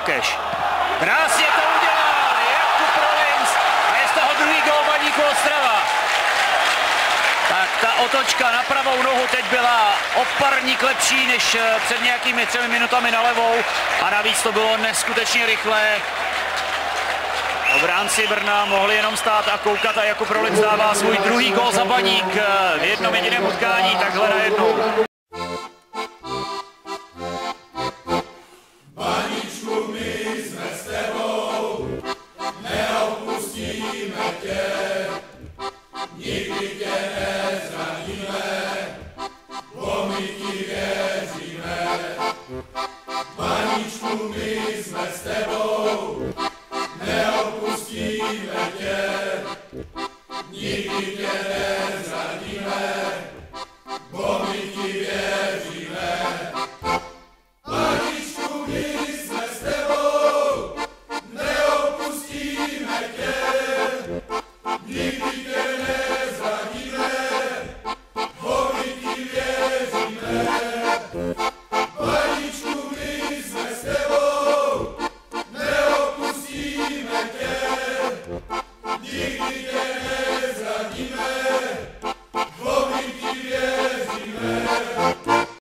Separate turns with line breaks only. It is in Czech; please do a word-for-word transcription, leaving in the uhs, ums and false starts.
Lukeš. Krásně to udělal Jakub Rolinc a je z toho druhý gól Baníku Ostrava. Tak ta otočka na pravou nohu teď byla o parník lepší než před nějakými třemi minutami na levou a navíc to bylo neskutečně rychlé. Obránci Brna mohli jenom stát a koukat a Jakub Rolinc dává svůj druhý gól za Baník v jednom jediném utkání, takhle najednou.
Baníčku, my jsme s tebou, neopustíme tě, nikdy tě nezraníme, bo my ti věříme. Baníčku, my jsme s tebou,